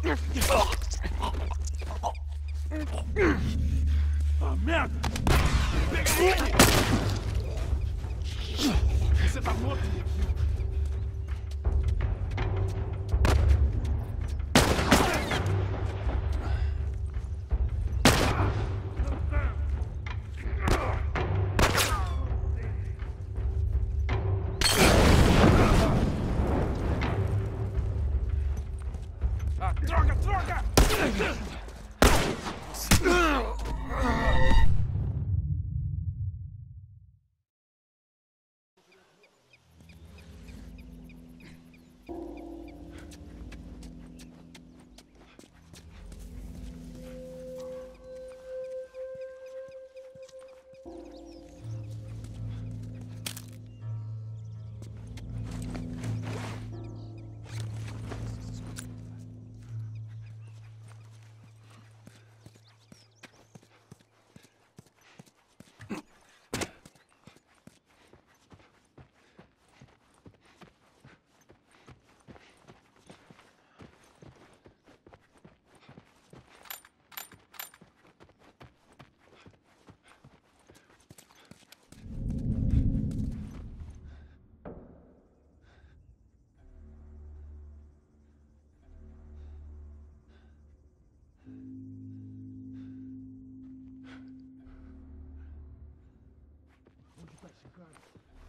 Ah, merda! Pega ele! Você tá morto? Ah, droga, droga! Onde tá esse cara?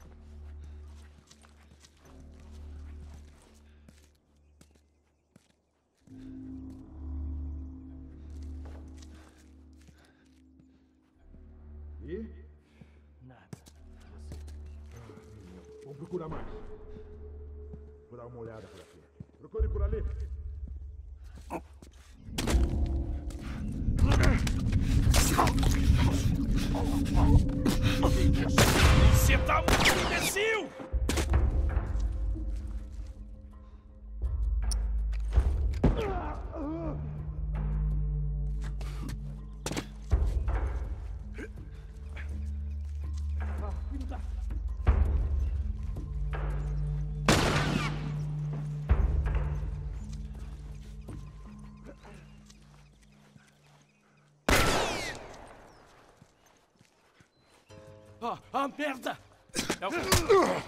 E? Nada. Você. Vamos procurar mais. Vou dar uma olhada por aqui. Procure por ali. Você tá muito imbecil! Filho da... Ah, merda! É o...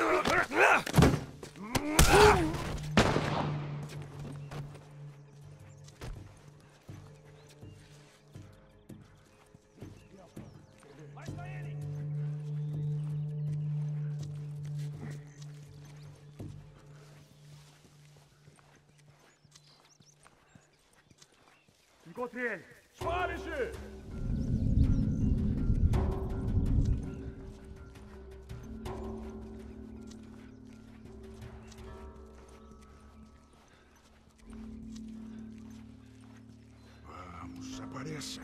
Vai pra ele! Encontrei ele! Spare-se! Apareça.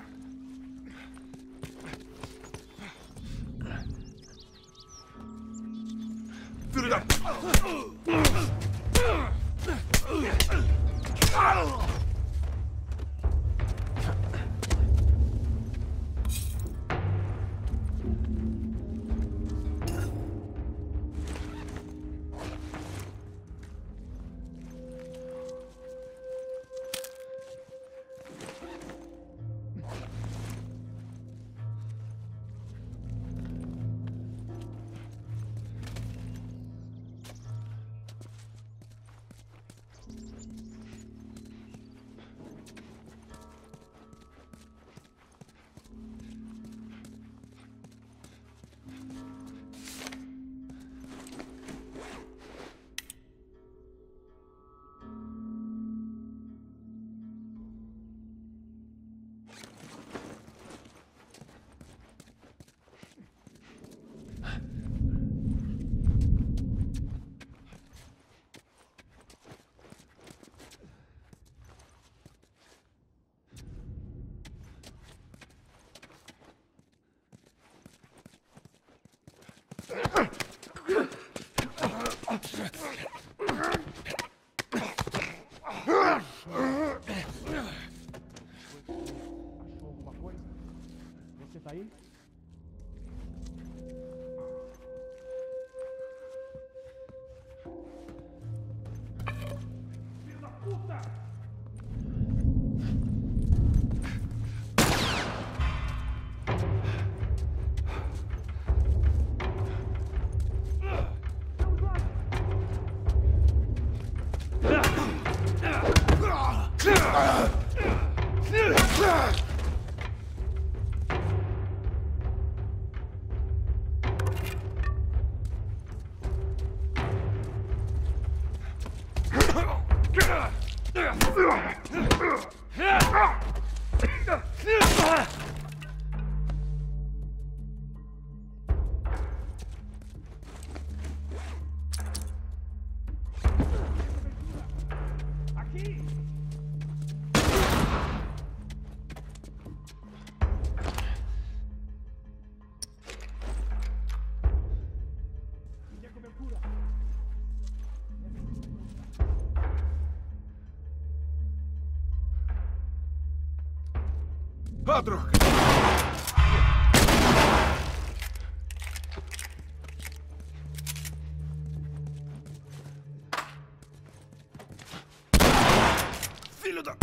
Filho da... Você tá aí? Filho da puta! Ah, droga! Filho da...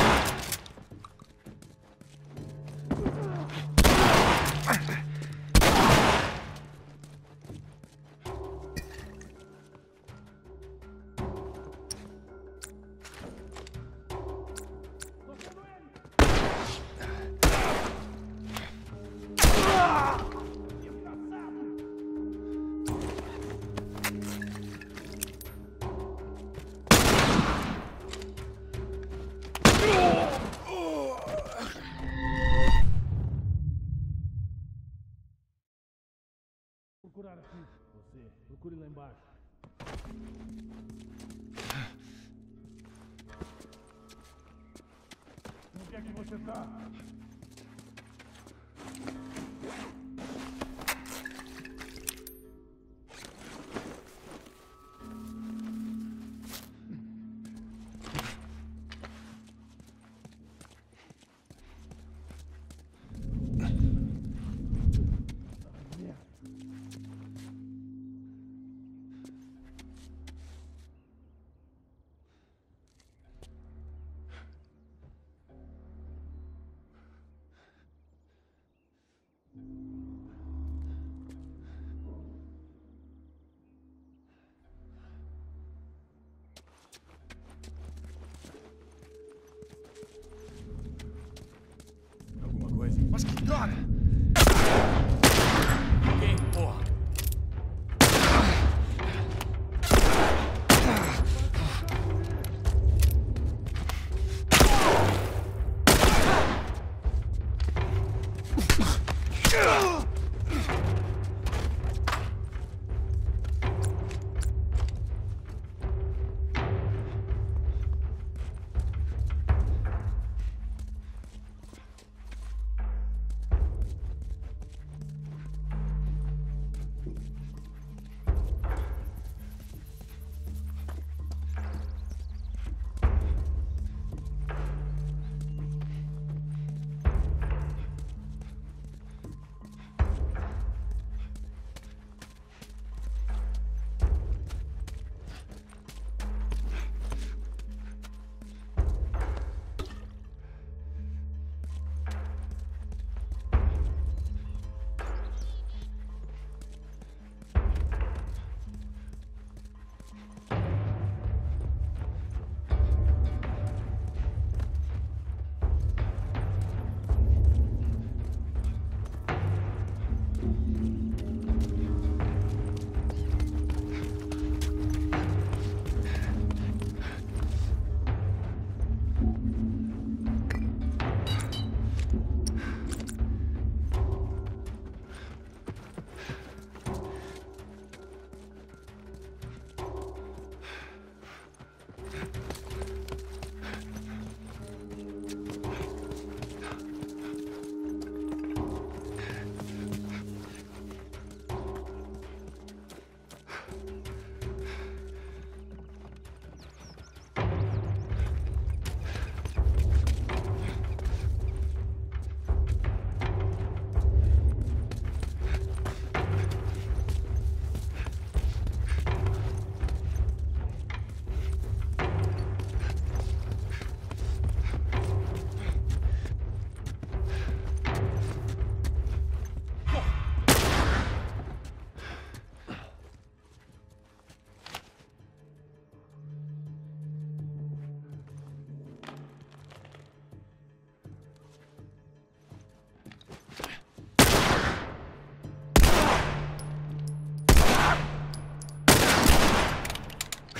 Procurar aqui, você. Procure lá embaixo. Onde é que você tá? Mas que droga! Quem, porra?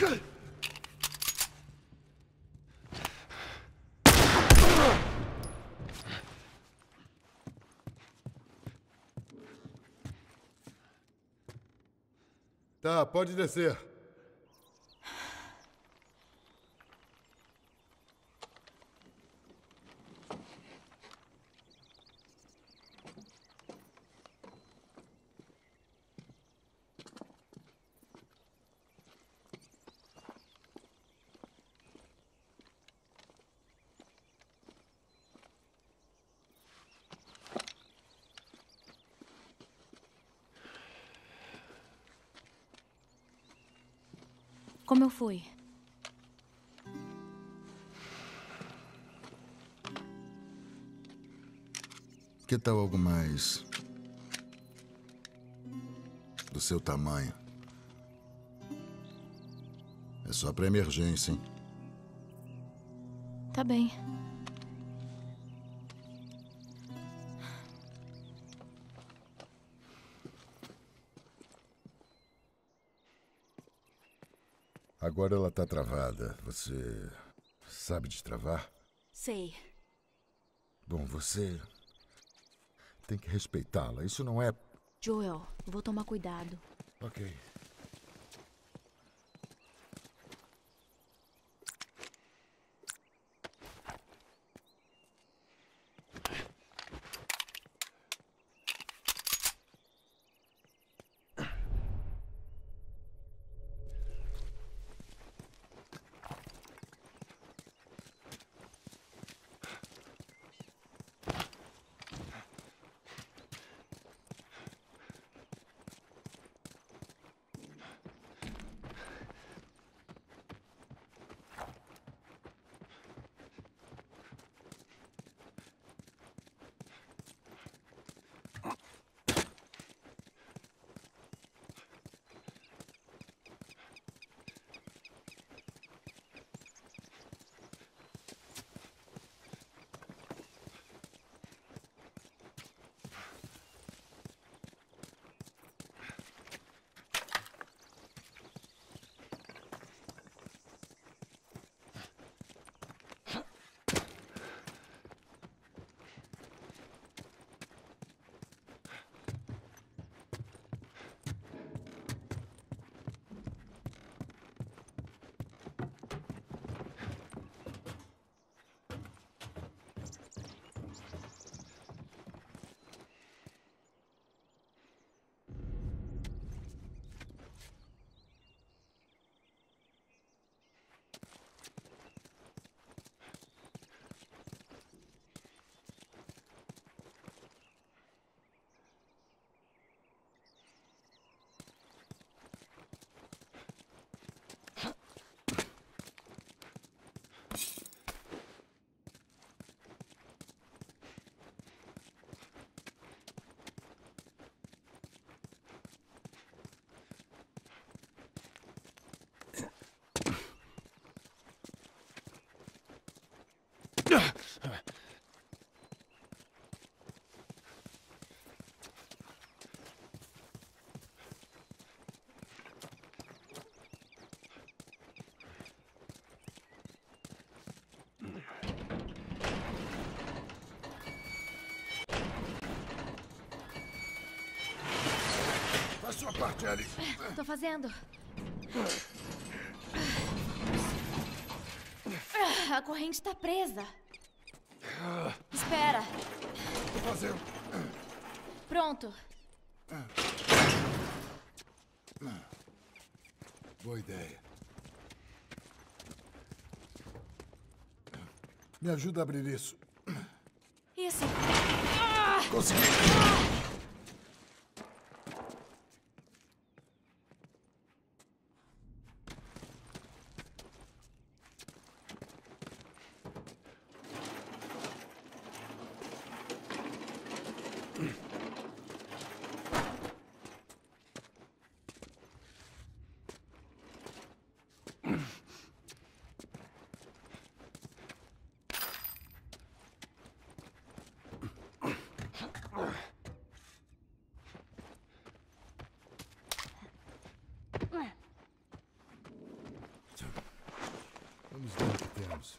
Tá, pode descer. Como eu fui? Que tal algo mais do seu tamanho? É só pra emergência, hein? Tá bem. Agora ela tá travada. Você sabe destravar? Sei. Bom, você tem que respeitá-la. Isso não é... Joel, vou tomar cuidado. Ok. Faz sua parte, Ellie. Tô fazendo. A corrente tá presa. Espera. Tô fazendo. Pronto. Boa ideia. Me ajuda a abrir isso. Isso. Consegui. Vamos.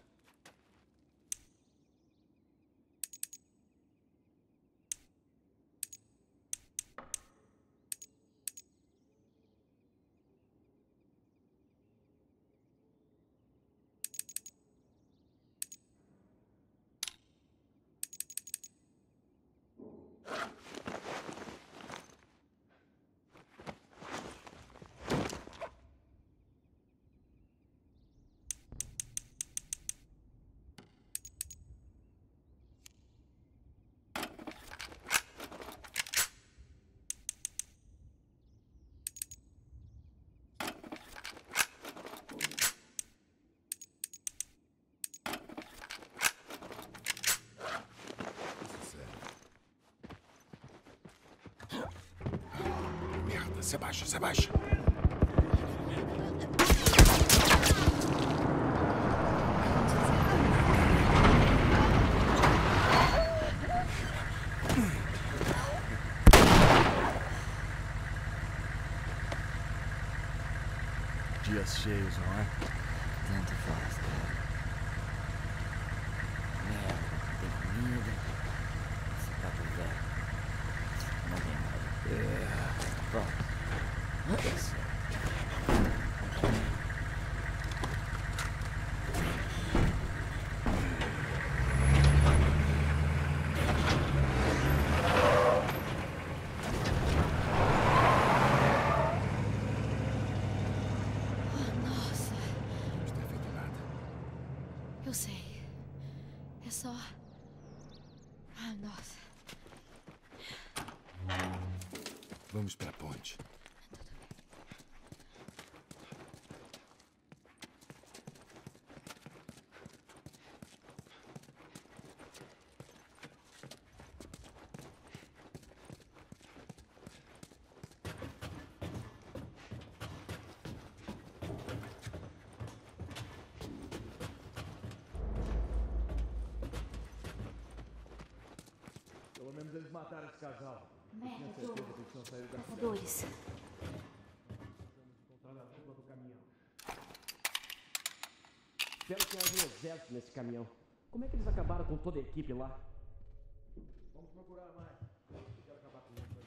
Merda, se abaixa, se abaixa. Dias cheios, não é? Tanto faz, cara. Merda, tem comida. Esse papo velho. Não tem nada. Pronto. É certo. Eu sei. É só... Ah, nossa. Vamos pra ponte. Pelo menos eles mataram esse casal. Merda, Tinha certeza que eles tinham saído da caçadores. encontraram a culpa do caminhão. Espero que haja um exército nesse caminhão. Como é que eles acabaram com toda a equipe lá? Vamos procurar mais. Eu quero acabar com isso.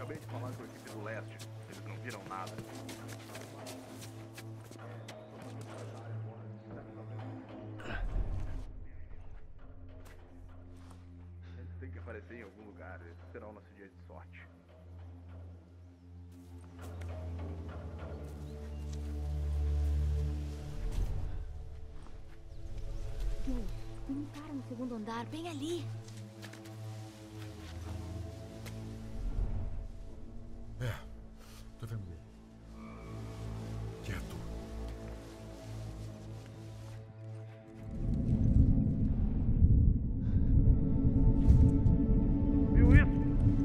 Acabei de falar com a equipe do leste. Eles não viram nada. Eles têm que aparecer em algum lugar. Esse será o nosso dia de sorte. Joe, tem um cara no segundo andar, bem ali. É, tô vendo ele. Quieto. Viu isso?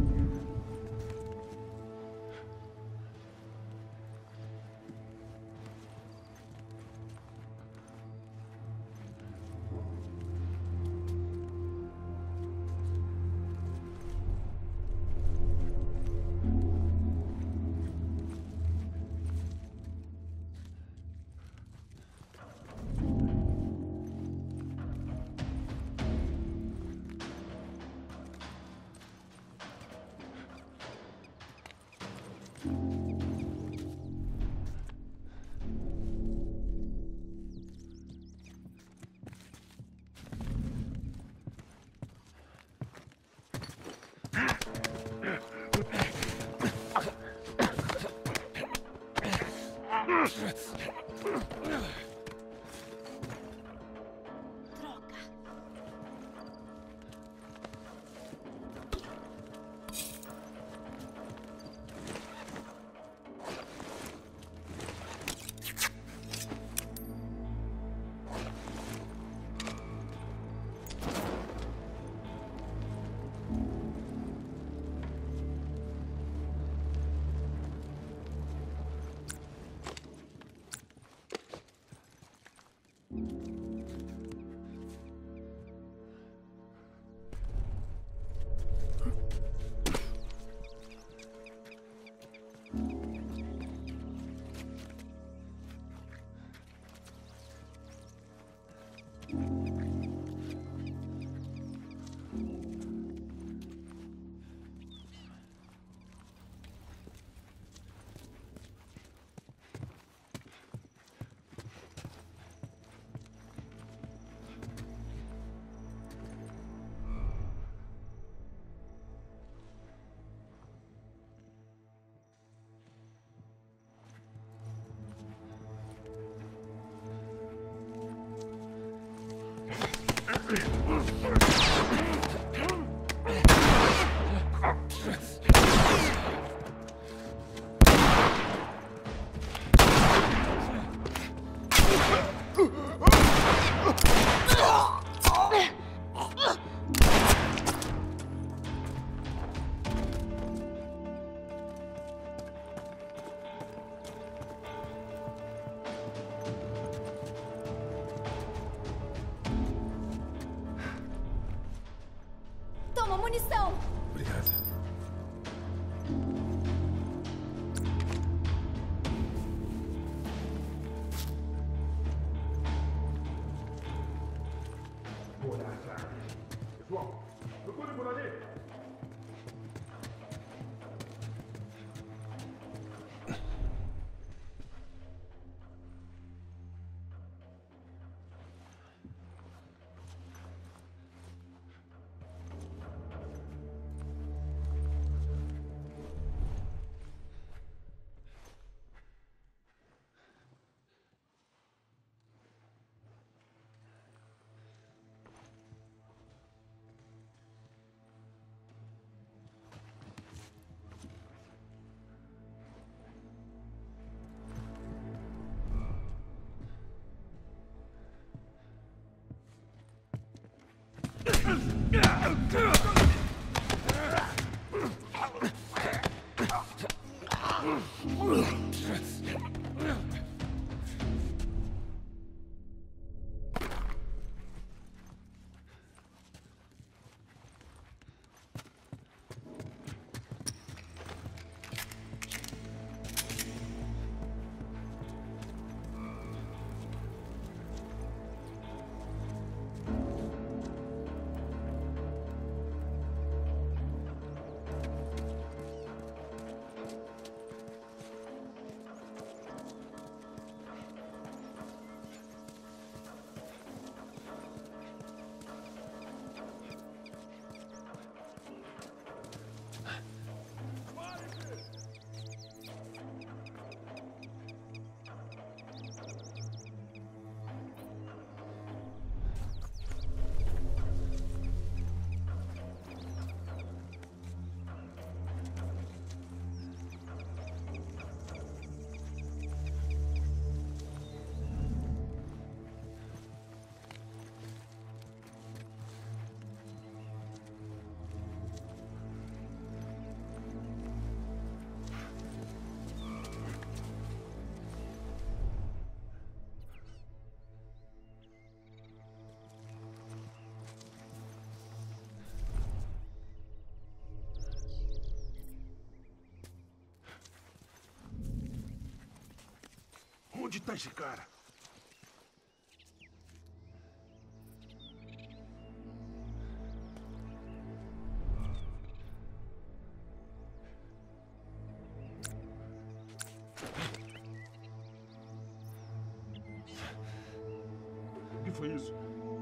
Droga. Toma munição! Obrigado. Vou olhar atrás. Pessoal, procure por ali. Onde tá esse cara? O que foi isso?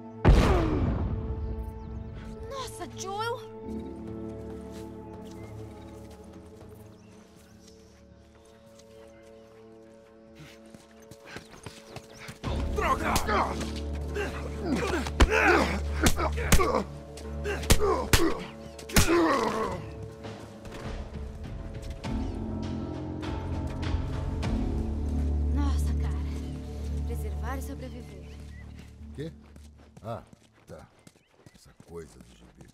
Nossa, Joel! Droga! Nossa, cara. Preservar e sobreviver. Quê? Ah, tá. Essa coisa do gibi.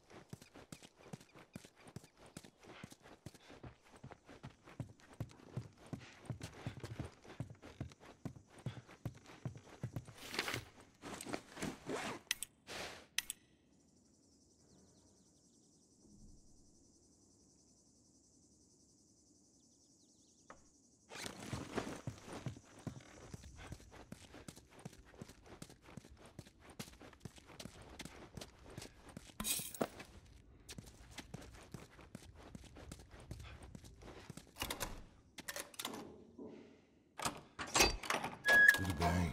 Tudo bem.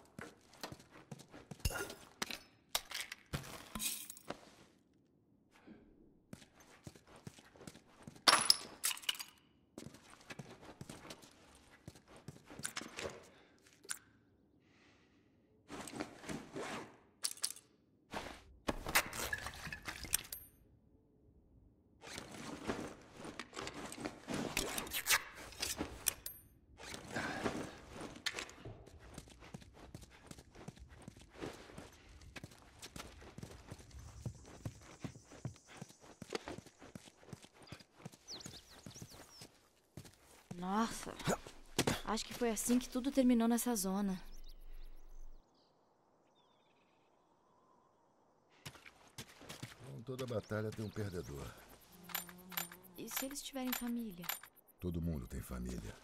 Nossa. Acho que foi assim que tudo terminou nessa zona. Com toda batalha tem um perdedor. E se eles tiverem família? Todo mundo tem família.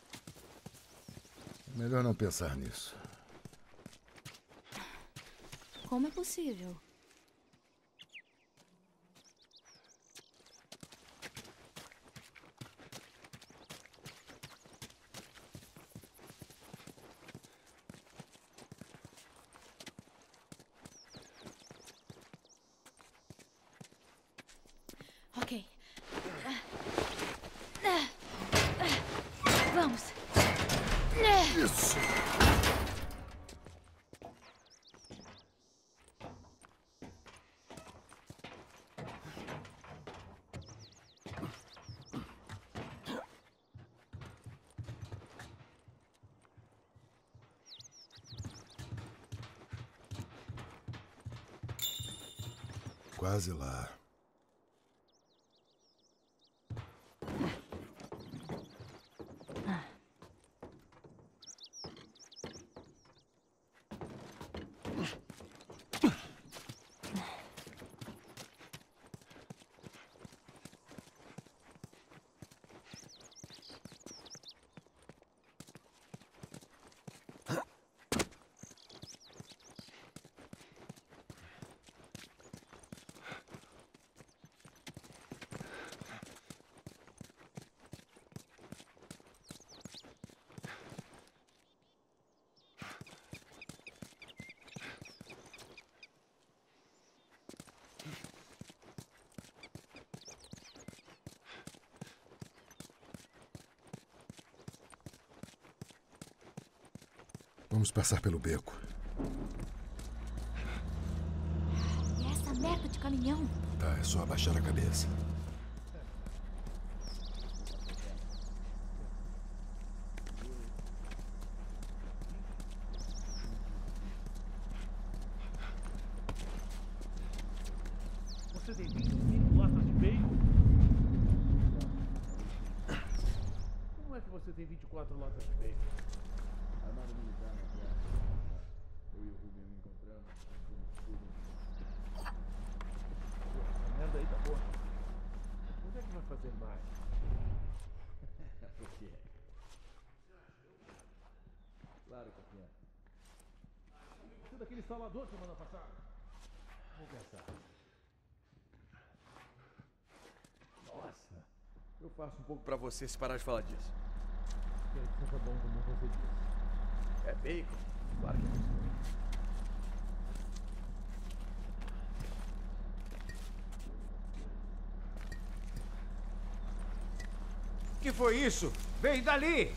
É melhor não pensar nisso. Como é possível? Ok. Vamos. Isso! Quase lá. Vamos passar pelo beco. E essa merda de caminhão? Tá, é só abaixar a cabeça. Você tem 25 latas de bacon? Como é que você tem 24 latas de bacon? Armada militar na terra. Eu e o Rubem me encontramos. Essa merda aí tá boa. Quando é que vai fazer mais? Por quê? horário qualquer. Você é daquele instalador semana passada? Vamos pensar. Nossa, eu faço um pouco Pra você se parar de falar disso. Quero que seja bom como você disse. É bacon? Claro que é muito bom. O que foi isso? Vem dali!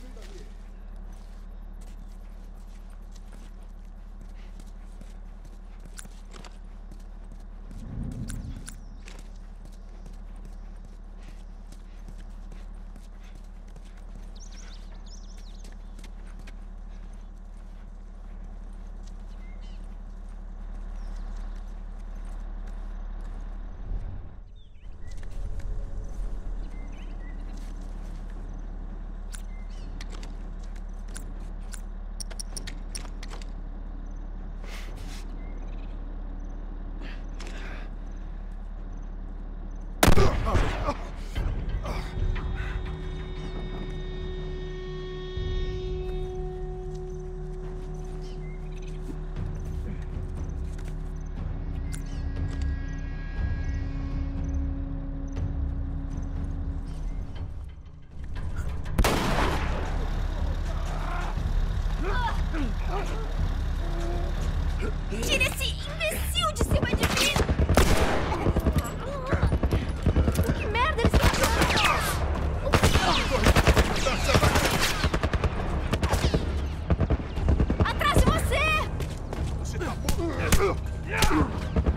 Tira esse imbecil de cima de mim! Que merda eles estão fazendo? Atrás de você! Você tá bom?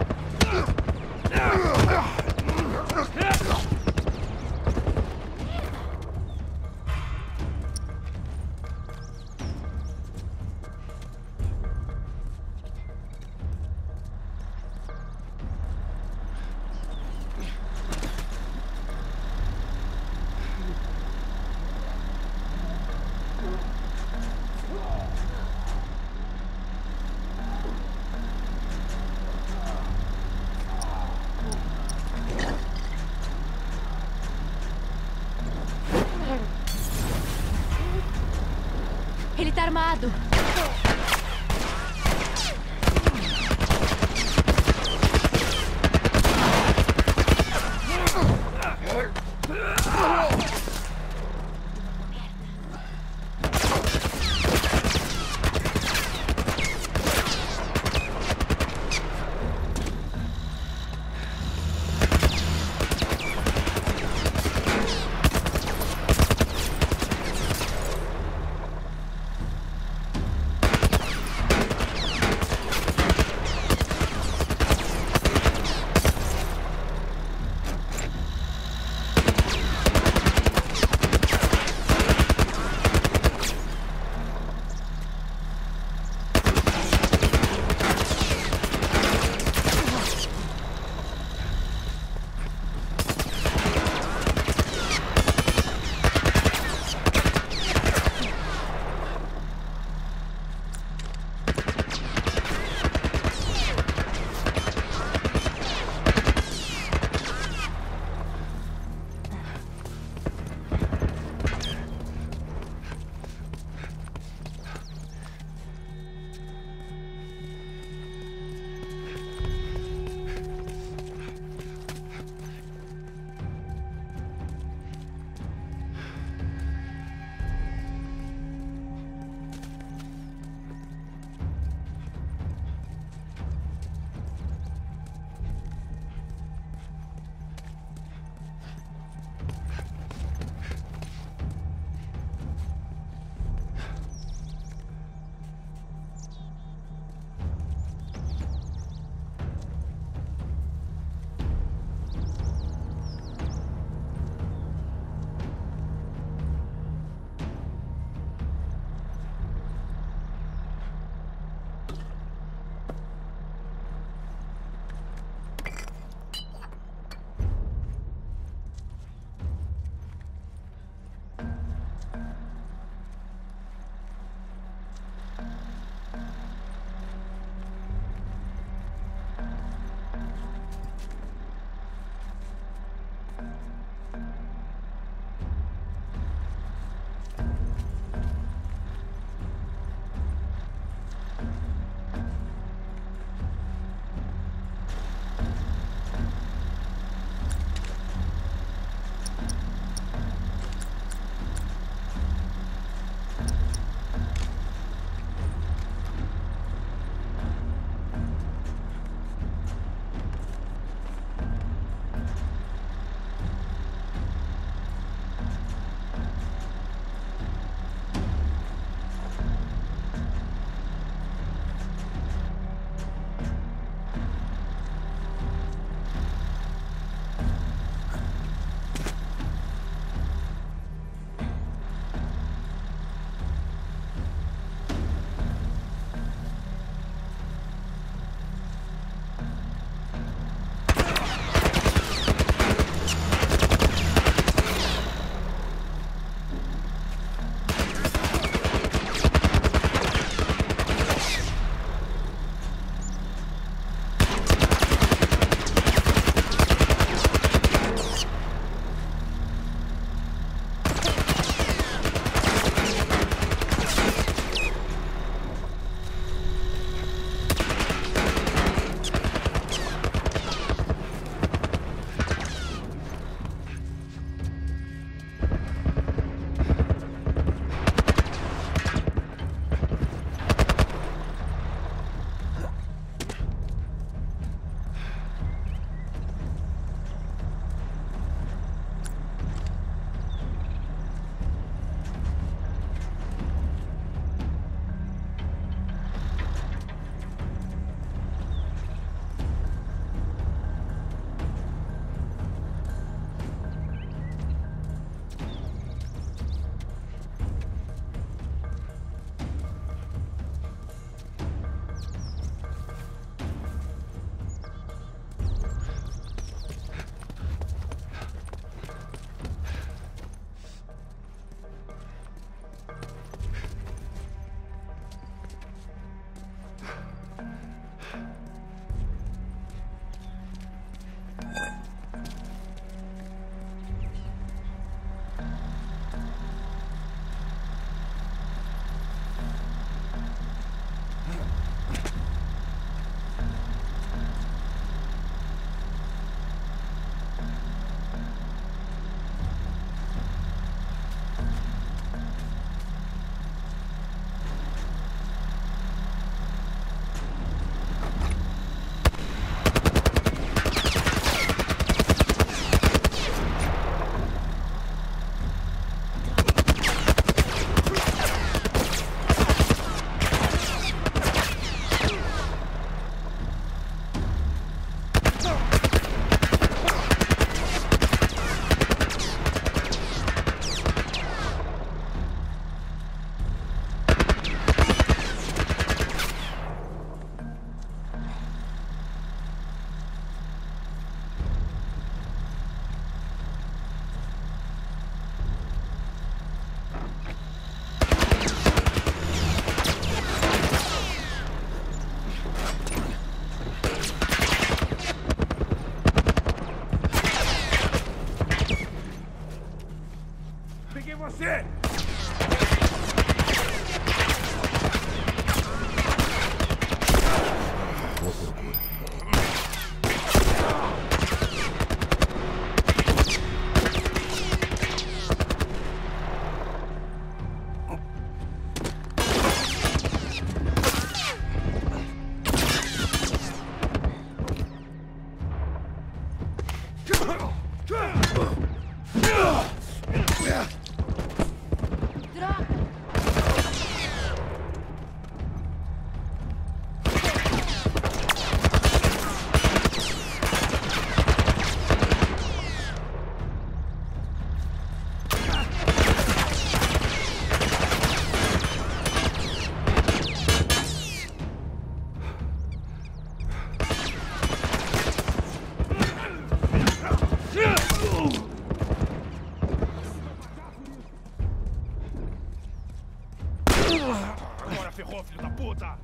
Ele tá armado. Agora ferrou, filho da puta!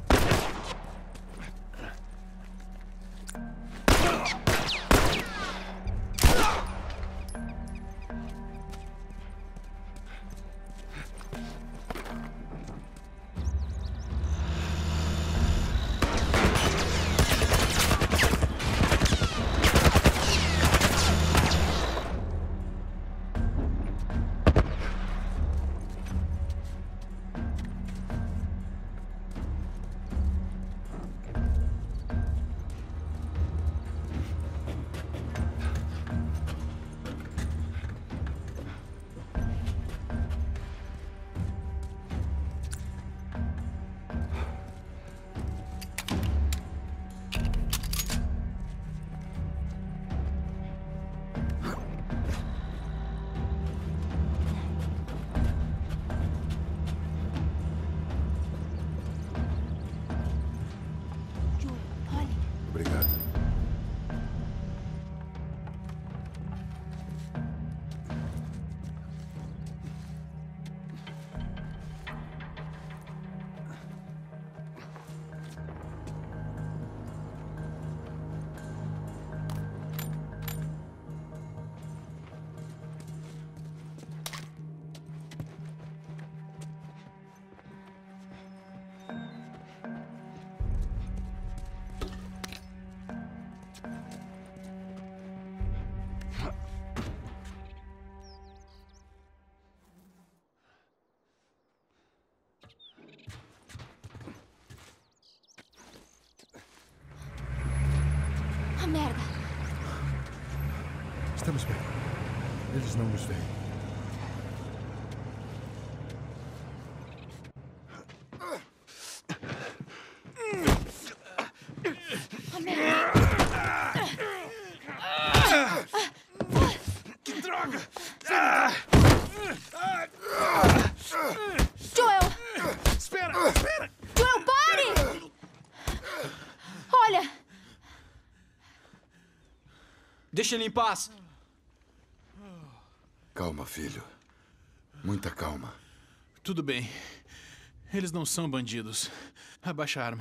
Obrigado. Merda! Estamos bem. Eles não nos veem. Que droga! Joel! Espera! Espera! Joel, pare! Olha! Deixa ele em paz. Calma, filho. Muita calma. Tudo bem. Eles não são bandidos. Abaixa a arma.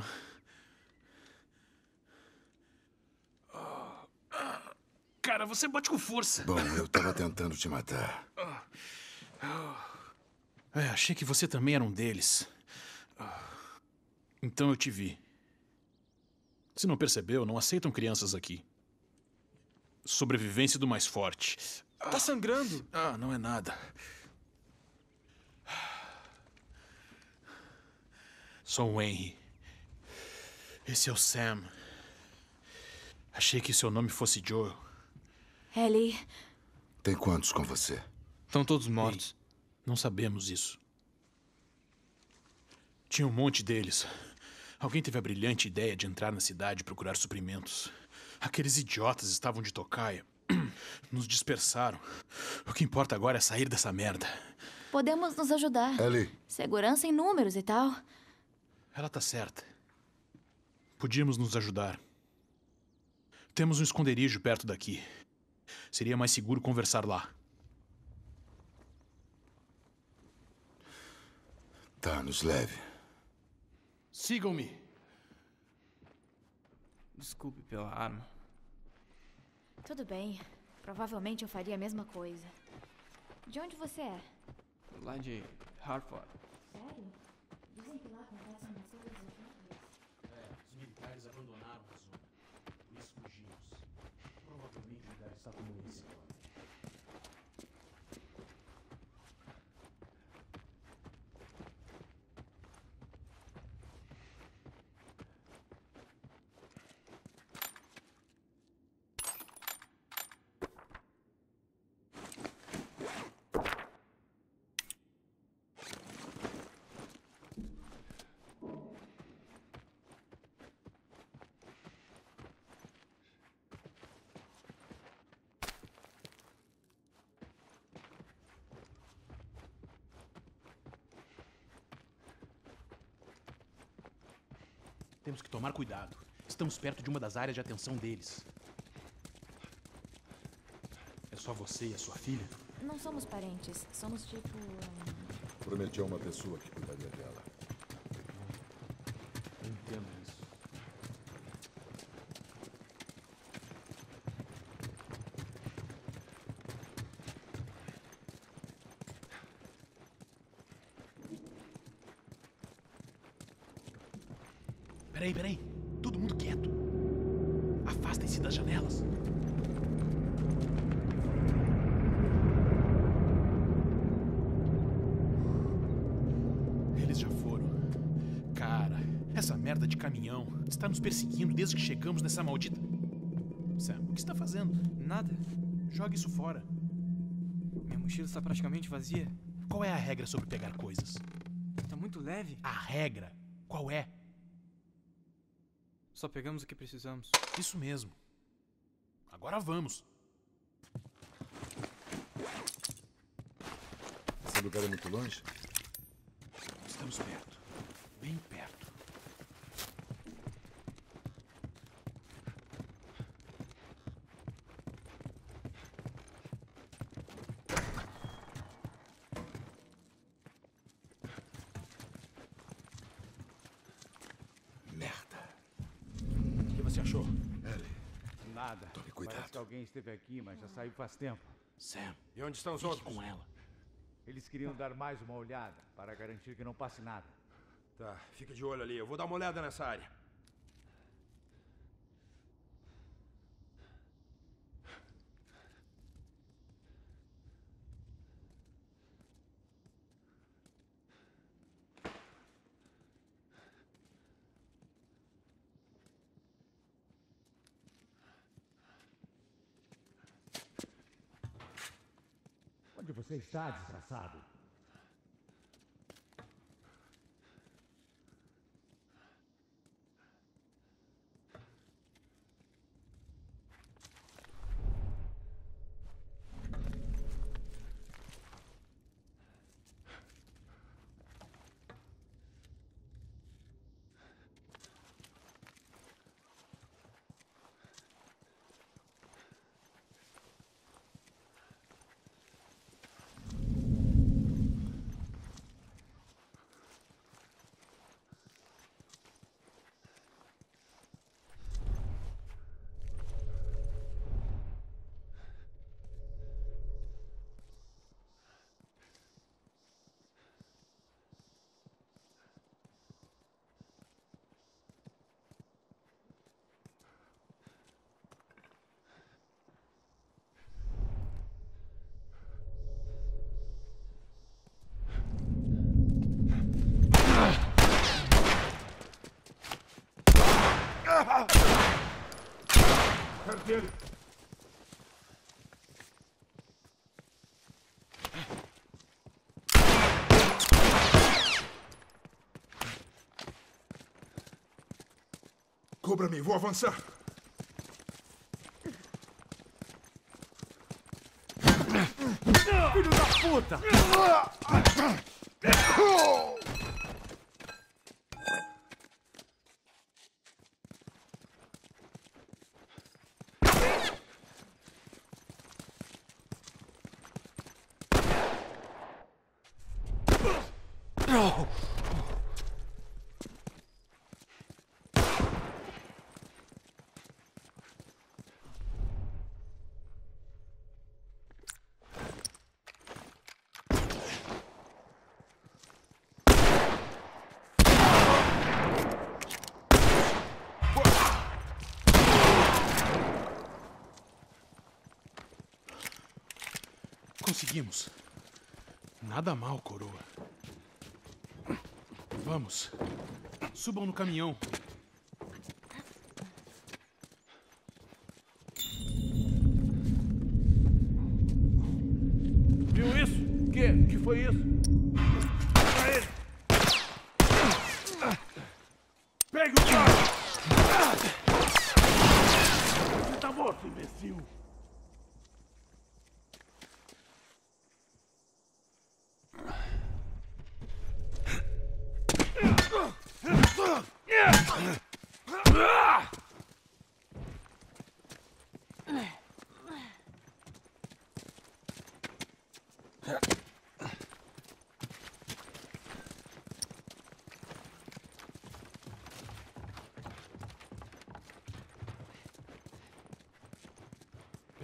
Cara, você bate com força. Bom, eu tava tentando te matar. Achei que você também era um deles. Então eu te vi. Se não percebeu, não aceitam crianças aqui. Sobrevivência do mais forte. Tá sangrando. Não é nada. Sou o Henry. Esse é o Sam. Achei que seu nome fosse Joel. Ellie. Tem quantos com você? Estão todos mortos. Não sabemos isso. Tinha um monte deles. Alguém teve a brilhante ideia de entrar na cidade e procurar suprimentos. Aqueles idiotas estavam de tocaia. Nos dispersaram. O que importa agora é sair dessa merda. Podemos nos ajudar. Ellie. Segurança em números e tal. Ela tá certa. Podíamos nos ajudar. Temos um esconderijo perto daqui. Seria mais seguro conversar lá. Tá, nos leve. Sigam-me. Desculpe pela arma. Tudo bem. Provavelmente eu faria a mesma coisa. De onde você é? Lá de Hartford. Sério? Dizem que lá acontecem umas coisas horríveis. Os militares abandonaram a zona. Por isso fugimos. Provavelmente o lugar está como esse agora. Temos que tomar cuidado. Estamos perto de uma das áreas de atenção deles. É só você e a sua filha? Não somos parentes. Somos tipo... Prometi a uma pessoa que cuidaria dela. entendo isso. Peraí. Todo mundo quieto. Afastem-se das janelas. Eles já foram. Cara, essa merda de caminhão está nos perseguindo desde que chegamos nessa maldita... Sam, o que está fazendo? Nada. Joga isso fora. Minha mochila está praticamente vazia. Qual é a regra sobre pegar coisas? Tá muito leve. A regra? Qual é? Só pegamos o que precisamos. Isso mesmo. Agora vamos. Esse lugar é muito longe? Estamos perto. Bem perto. O que você achou? Nada. Tome cuidado. Parece que alguém esteve aqui, mas já saiu faz tempo. Sam, E onde estão os fique outros? com ela. Eles queriam dar mais uma olhada para garantir que não passe nada. Tá, fica de olho ali. Eu vou dar uma olhada nessa área. Onde você está, desgraçado? Perto dele! Cubra-me, vou avançar. Filho da puta! Conseguimos. Nada mal, coroa. Vamos. Subam no caminhão. Viu isso? Que foi isso? Pra ele! Pegue o cara! Você tá morto, imbecil!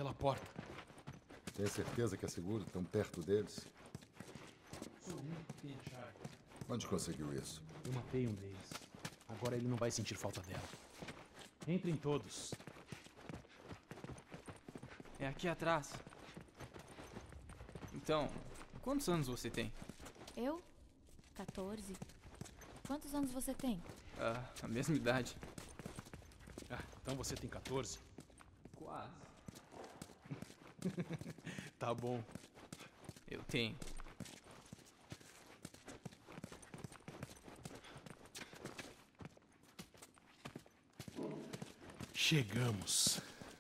pela porta. Tem certeza que é seguro tão perto deles? Onde conseguiu isso? Eu matei um deles. Agora ele não vai sentir falta dela. Entrem todos. É aqui atrás. Então, quantos anos você tem? Eu? 14. Quantos anos você tem? Ah, a mesma idade. Ah, então você tem 14? Quase. Tá bom. Eu tenho. Chegamos.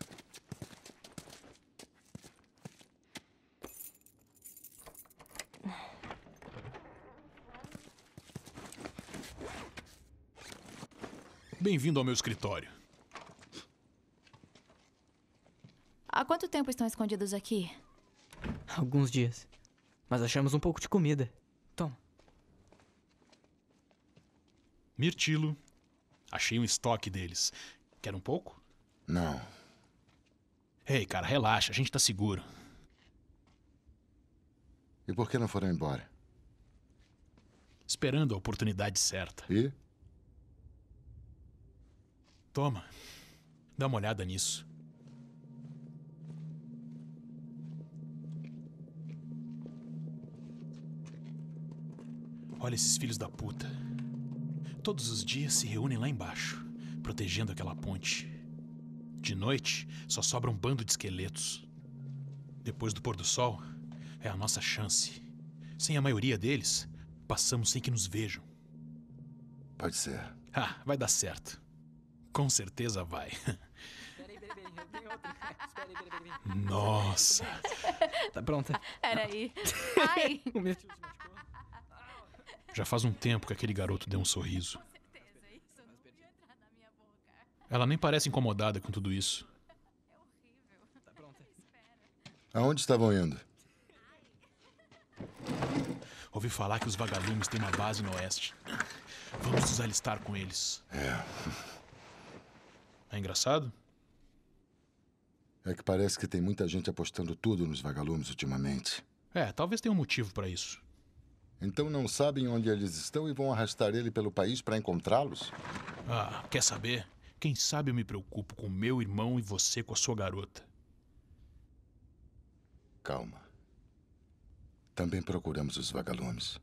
Bem-vindo ao meu escritório. Há quanto tempo estão escondidos aqui? Alguns dias. Mas achamos um pouco de comida. Toma. Mirtilo. Achei um estoque deles. Quer um pouco? Não. Ei, cara, relaxa, a gente tá seguro. E por que não foram embora? Esperando a oportunidade certa. E? Toma. Dá uma olhada nisso. Olha esses filhos da puta. Todos os dias se reúnem lá embaixo, protegendo aquela ponte. De noite, só sobra um bando de esqueletos. Depois do pôr do sol, é a nossa chance. Sem a maioria deles, passamos sem que nos vejam. Pode ser. Ah, vai dar certo. Com certeza vai. Peraí, eu tenho outro. Espera aí. Nossa. Tá pronta? Peraí. Ai! O meu tio se machucou. Já faz um tempo que aquele garoto deu um sorriso. Com certeza, isso não podia entrar na minha boca. Ela nem parece incomodada com tudo isso. É horrível. Tá pronta? Aonde estavam indo? Ouvi falar que os vagalumes têm uma base no oeste. Vamos nos alistar com eles. É engraçado? É que parece que tem muita gente apostando tudo nos vagalumes ultimamente. É, talvez tenha um motivo pra isso. Então não sabem onde eles estão e vão arrastar ele pelo país para encontrá-los? Ah, quer saber? Quem sabe eu me preocupo com meu irmão e você com a sua garota. Calma. Também procuramos os vagalumes.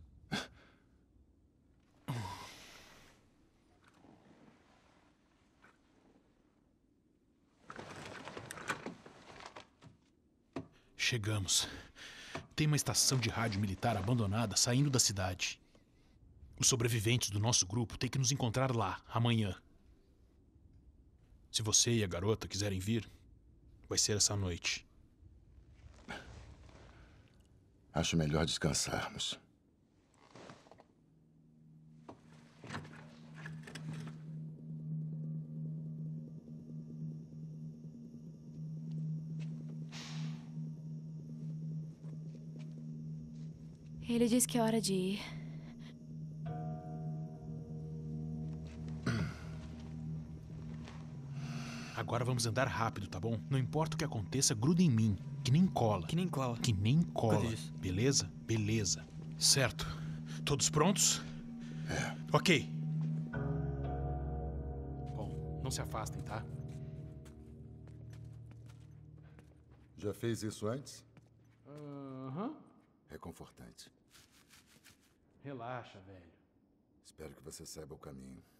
Chegamos. Tem uma estação de rádio militar abandonada saindo da cidade. Os sobreviventes do nosso grupo têm que nos encontrar lá, amanhã. Se você e a garota quiserem vir, vai ser essa noite. Acho melhor descansarmos. Ele disse que é hora de ir. Agora vamos andar rápido, tá bom? Não importa o que aconteça, gruda em mim. Que nem cola. Que nem cola. Que nem cola. Quanto disso? Beleza? Beleza. Certo. Todos prontos? É. Ok. Bom, não se afastem, tá? Já fez isso antes? Aham. Reconfortante. Relaxa, velho. Espero que você saiba o caminho.